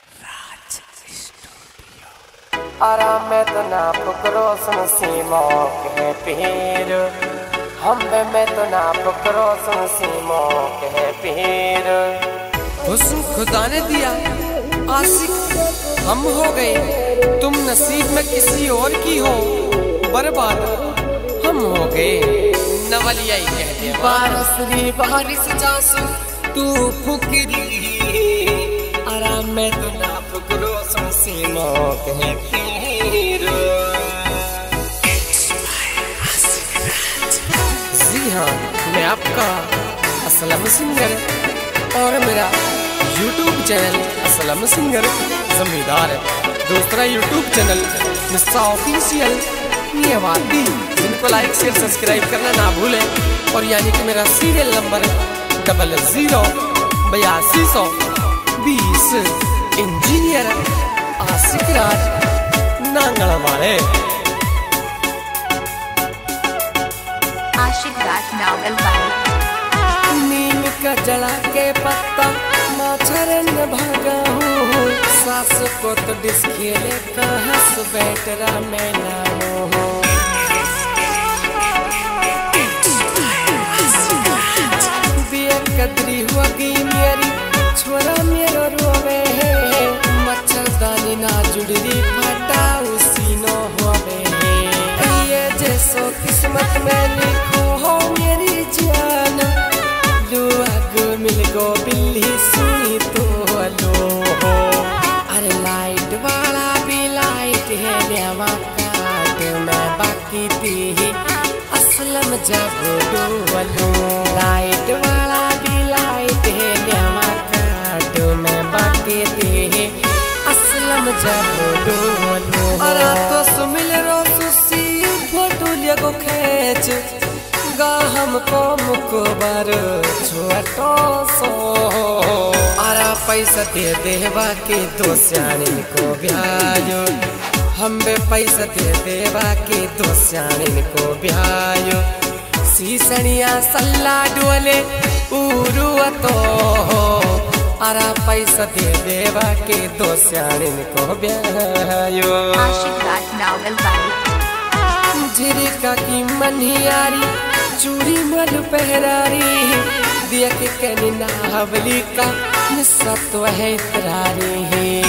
आराम में तो ना फुकरो सुन सीमो के पीर, हम में तो ना फुकरो सुन सीमो के पीर। हुस्न खुदा ने दिया आशिक हम हो गए, तुम नसीब में किसी और की हो बर्बाद हम हो गए। नवलिया ही कहते हैं बारसरी बारिश जासू तू फुकरी, आराम में तो ना फुकरो सुन सीमो के पीर। जी हाँ, मैं आपका असलम सिंगर और मेरा YouTube चैनल असलम सिंगर जमींदार है। दूसरा YouTube चैनल मिस्सा ऑफिशियल नियवादी, जिनको लाइक शेयर सब्सक्राइब करना ना भूलें। और यानी कि मेरा serial number 00 8200 20 engineer Ashiq Raj Nangal वाले। आशिक राज नांगल वाले। नीम का जला के पत्ता माछरन भागा हूँ, सास को तो डिस खेले कहाँ से बैटरा मैं ना हूँ। बिया कदरी हुआ की मेरी छोरा मेरो रोवे है, मच्छरदानी ना जुड़री फटा उसी नो होवे है। ये जैसो किस्मत में लिखो हो मेरी जान, लुआग मिल गो बिल्ली सुई तो लो हो। अरे लाइट वाला भी लाइट है नेवा काट में बाकी थी असलम जब डोलो। लाइट वाला भी लाइट है नेवा काट में बाकी थी असलम जब डोलो। अरे तो सुमिल रो सुसी फोटो लिया को खेच गा हमको मुकबर छोटो सो। आरा पैसा दे देवा के दो स्याणी को ब्यायो, हम बे पैसा दे देवा के दो स्याणी को ब्यायो। सीसनिया सल्ला डोले उरुआ तो, आरा पैसा दे देवा के दो स्याणी को ब्यायो। आशिक राज नांगल वाले। झिरिका की मनियारी चूड़ी मल पहरारी, दिया के कहनी ना हवली का निस्सा तो है इतरारी है।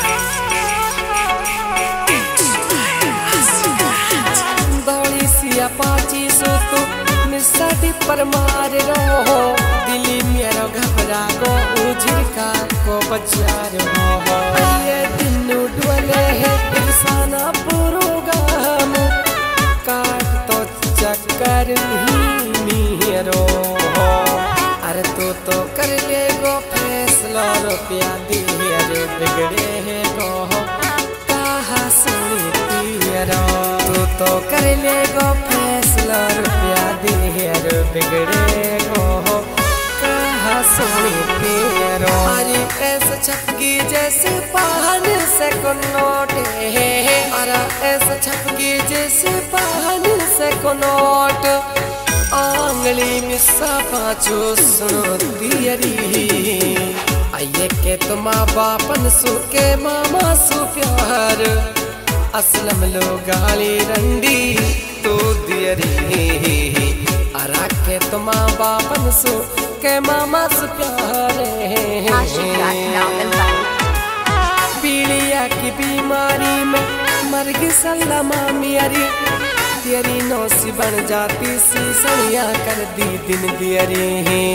दौड़ी सिया पाची सो तो निस्सा पर मार रहो, दिली मेरा घबरा गो झिरका को बचा रहो। ये दिन डोले है इंसाना प्रोग्राम काट तो चक्कर रो। अरे तो कर ले गो फैसला रुपया दिए बिगड़े है गो कहा सुनी तीरो। तो कर ले गो फैसला रुपया दिए बिगड़े गो कहा सुनी तीरो। अरे ऐसा छपकी जैसे पान से को नोट है, अरे ऐसा छपकी जैसे पान से को नोट। आंगली मिस्सा पाँचो सुनो दियरी, आइए के तो माँ बापन सु के मामा सु प्यार। असलम लो गाली रंडी तो दियरी, अरा के तो माँ बापन सु के मामा सु प्यार। आशिक राज नांगल वाले। पीलिया की बीमारी में मर गई सल्ला मामियारी, तेरी नौसी बन जाती सीसनिया कर दी दिन दियरी।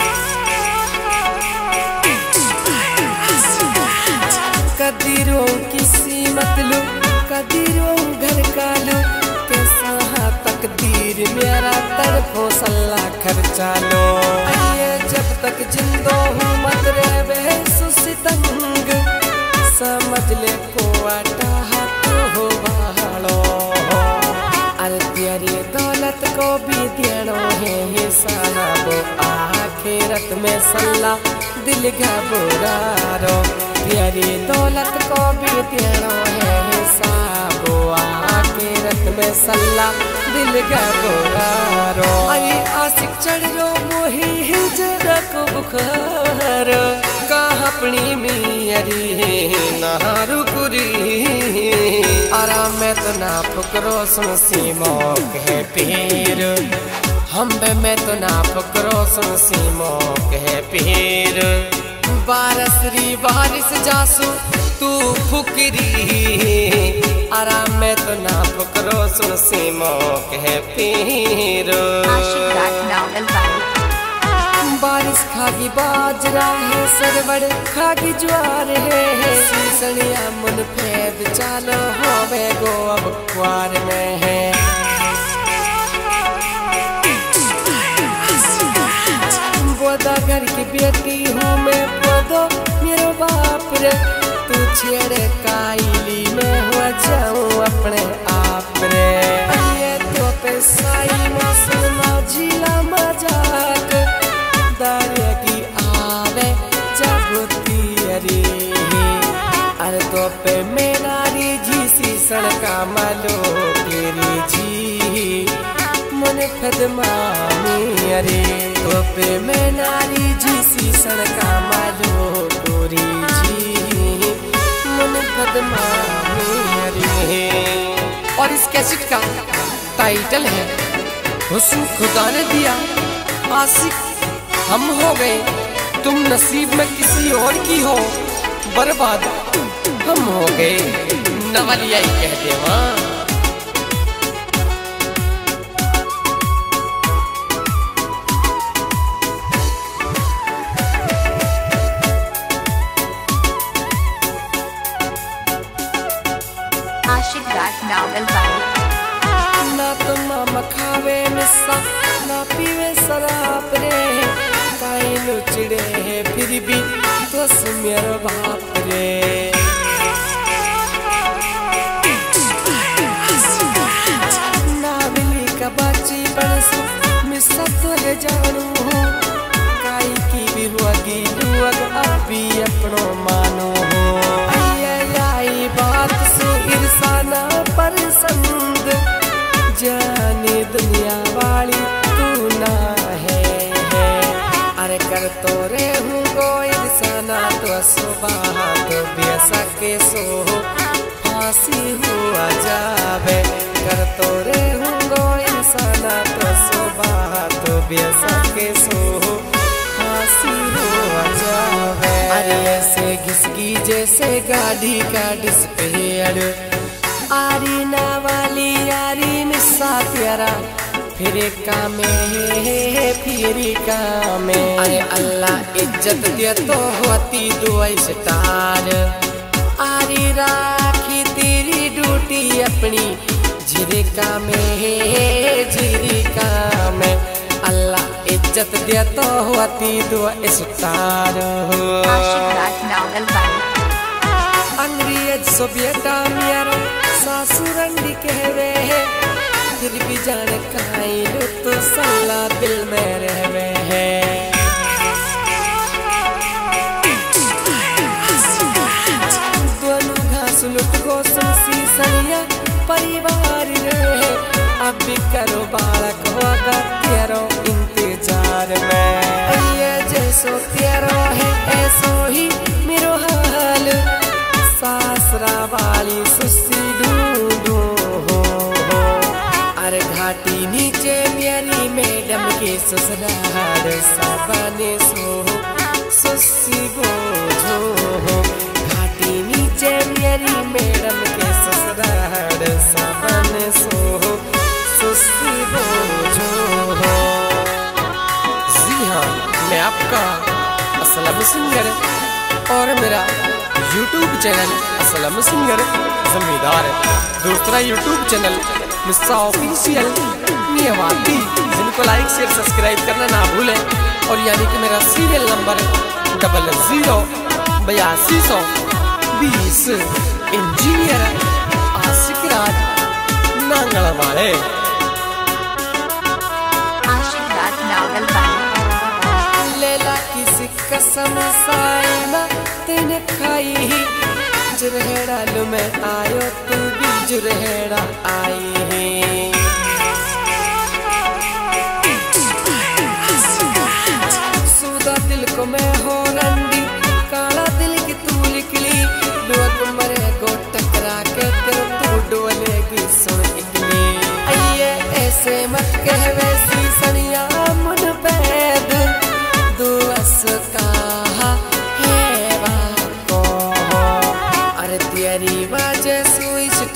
कदीरों की सीमत लो कदीरों घर का लो, कैसा तकदीर मेरा तरफों सल्ला खर्चा लो। ये जब तक जिंदो हूँ मत रहे सुसितंग, समझ ले को आटा हाथ हो बालो। अरे तेरी दौलत को भी देनो है हिसाब, आखिरत में सल्ला दिल घबरारो। तेरी दौलत को भी देनो है हिसाब, आखिरत में सल्ला दिल घबरारो। आई आशिक चढ़ रो मोही हिजरा को बुखार, कहा अपनी मियारी नारू कुरी आराम में तो ना फुकरो सुन सीमो कहे पीर हम में तो ना फुकरो सुन सीमो कहे पीर बारसरी बारिश जासू तू फुकरी आराम में तो ना फुकरो सुन सीमो कहे पीर बारिश खागी बाजरा है सरवड़ खागी ज्वार है सीसनिया मुन फेद चालो होवे गो अब क्वार में है बोदा घर की बेटी हूँ मैं बोदो मेरो बाप रे तू छेड़े काईली में हो जाऊँ अपने आप रे ये तो पैसाई में सुना झीला मजाक दारे की आवे जब तियरी अरे तो पे मेनारी जी सी सड़का मालो तेरी जी मन फदमानी अरे तो पे मेनारी जी सी सड़का मालो गोरी जी मन फदमानी अरे। और इस कैसेट का टाइटल है हुस्न खुदा ने दिया आशिक हम हो गए तुम नसीब में किसी और की हो बर्बाद हम हो गए नवलिया ही कहते वहाँ आशिक रात नावल वाली ना तो मामा खावे मिस्सा ना पीवे शराब रे काई लुचड़े है फिर भी तो मेरा बाप रे नावली का बाची बनसु मिस्सा तो है जानू काई की भी हुआ गिलू अभी अपनो मानो आई बात सु इरसाना पर संद जाने दुनिया वाली तू ना है अरे कर तो रे हूँ कोई सना तो सुबह तो बेसा के सो फांसी हुआ जावे कर तो रे हूँ कोई सना तो सुबह तो बेसा के सो फांसी हुआ जावे अरे ऐसे घिसकी जैसे गाड़ी का डिस्प्लेयर आरी ना वाली यारी मिस्सा प्यारा फिर कामे फिर कामे अरे अल्लाह इज्जत दे तो होती दुआई स्टार आरी राखी तेरी ड्यूटी अपनी जिरे कामे अल्लाह इज्जत दे तो होती दुआई स्टार अंग्रेज सो बेटा मेरा सासुरंडी कहवे है फिर भी जान काई लो तो सल्ला दिल में रहवे है दोनों घास लुट को सुसी सनिया परिवार रहे अब भी करो बालक होगा तेरो इंतजार में ये जैसो तेरो है ऐसो ही मेरो हाल सासरा वाली सुसी ढूंढो अरे घाटी नीचे मेरी मैडम के ससुराल सबने सो सुसी बोझो घाटी नीचे मेरी मैडम के ससुराल सबने सो सुसी बोझो। जी हाँ मैं आपका असलम सिंगर और मेरा YouTube channel Aslam singer Zamindar दूसरा YouTube चैनल मिस्सा ऑफिशियल मियावाती जिनको लाइक शेयर सब्सक्राइब करना ना भूलें और यानी कि मेरा serial number 008220 engineer Ashiq Raj Nangal वाले आशिक रात नावल वाली लेला किसी कसम साइमा तेने खाई जुरहेड़ा लो मैं आयो तू भी जुरहेड़ा आई है सूदा दिल को मैं हो रंडी काला दिल की तू निकली लोग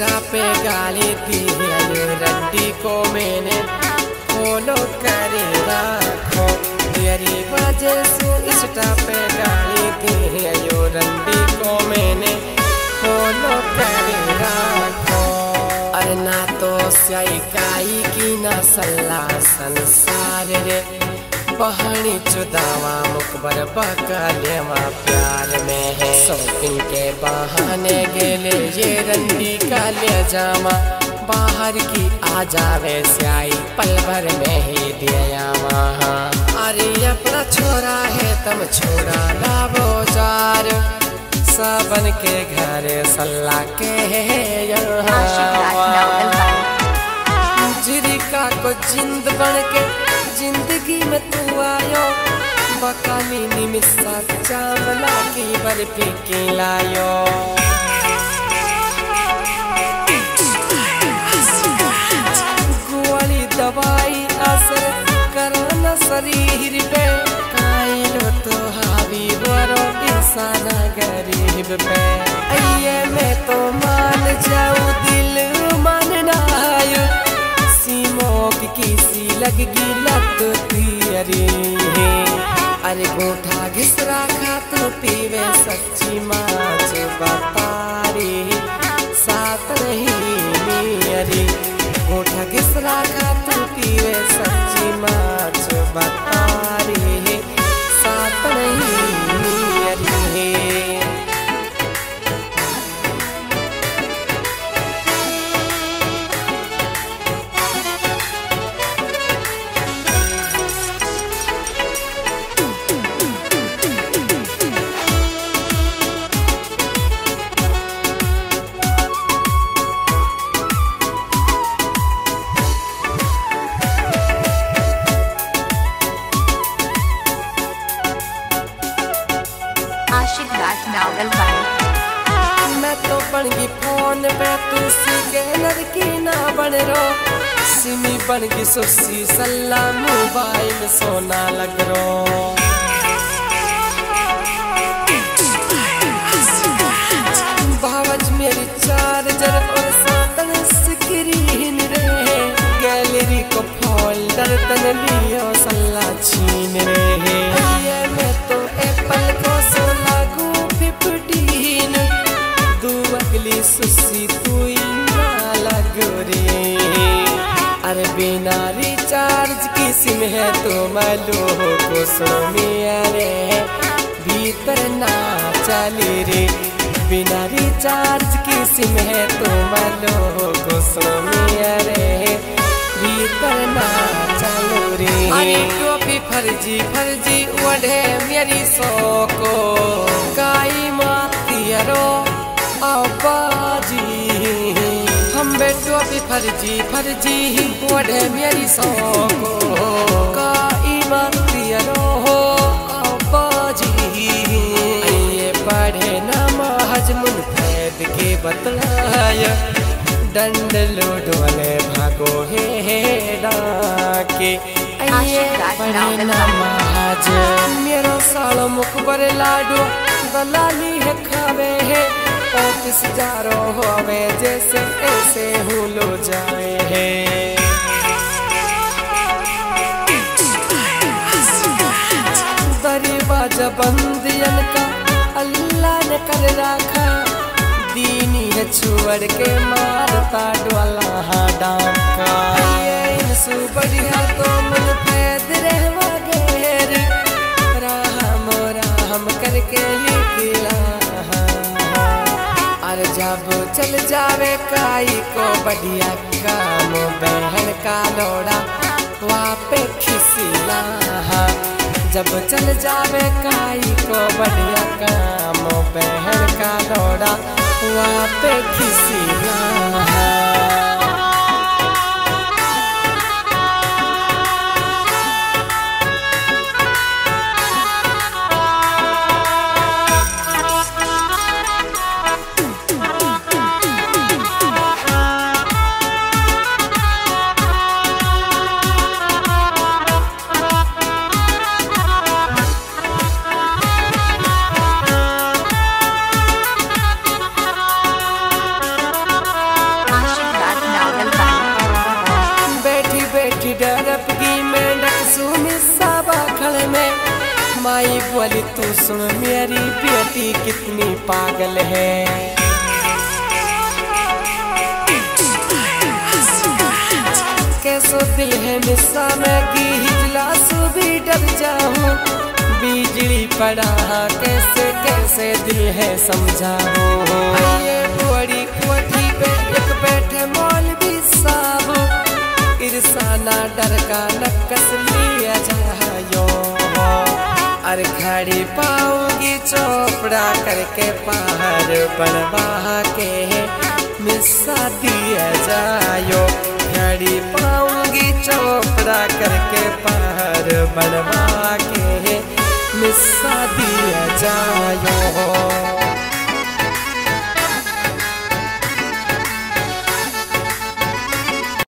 इंस्टा पे गाली दी है रंडी को मैंने फॉलो करे रखो तेरी वजह से इंस्टा पे गाली दी है रंडी को मैंने फॉलो करे रखो। अरे ना तो स्याई काई की ना सल्ला संसार रे बहानी चुदावा मुकबर बकलेवा प्यार में है शॉपिंग के बहाने गेले ये रंडी का ले जामा बाहर की आ जावे स्याई पल भर में ही दिया वहाँ। अरे अपना छोरा है तम छोरा लावो जार सावन के घर सल्ला के जिरिका को जिंद बन के जिंदगी में तू आयो बकाली निमिषा चावला की बर्फी की लायो। गुआली दवाई असर करना शरीर पे काइलो तो हावी बरो इंसान गरीब पे ये मैं तो मान जाऊं दिल मानना आयो सीमोक किसी लगगी लत तेरी अरे गोठा घिसरा खा तो पीवे सच्ची माच बतारी साथ नहीं मेरी गोठा घिसरा खा तो पीवे सच्ची माच बतारी साथ नहीं मेरी। आशिक दास नावल वाली। मैं तो बन गई फोन पे तू सीखे लड़की ना बन रो सिमी बन गई सुसी सल्ला मोबाइल सोना लग रो। बावज मेरी चार्जर और सातन स्क्रीन रे गैलरी को फोल्डर तन लियो सल्ला छीन रे ये मैं तो एप्पल को सुसी तू ना लगो रे। अरे बिना रिचार्ज की सिम है तो मालो को सोमिया रे भीतर ना चली रे बिना रिचार्ज की सिम है तो मालो को सोमिया रे भीतर ना चलो रे। अरे टोपी फर्जी फर्जी वढ़े मेरी सो को काई माती रो आबाजी हम बेटो भी फर्जी फर्जी वढ़े मेरी सौको का ईमानियरो हो आबाजी ये पढ़े ना महजमुन फैद के बतलाया डंड लोड वाले भागो है डाके ये पढ़े ना महज मेरो सालो मुखबर लाडो दलाली है खावे है ऑफिस जा रो होवे जैसे ऐसे हूँ लो जाए है। दरवाजा बंदियन का अल्लाह ने कर रखा दीनी है छोड़ के मारता डोला डाका ये इंसु बढ़िया तो मन पैद रहवा गेर राम करके लिखला। अरे जब चल जावे काई को बढ़िया काम बहन का लोड़ा वापे खिसिला जब चल जावे काई को बढ़िया काम बहन का लोड़ा वापे खिसिला। सुन मेरी बेटी कितनी पागल है। कैसो दिल है मिस्सा में की हिजला सो भी डर जाऊं, बिजली पड़ा कैसे कैसे दिल है समझाऊं। ये बड़ी कोठी पे एक बैठे मौलवी साहब, इरसाना डर का नक्कस लिया जायो। और खड़ी पाऊंगी चोपड़ा करके पहाड़ बनवा के मिस्सा दिया जायो। खड़ी पाऊंगी चोपड़ा करके पहाड़ बनवा के मिस्सा दिया जायो।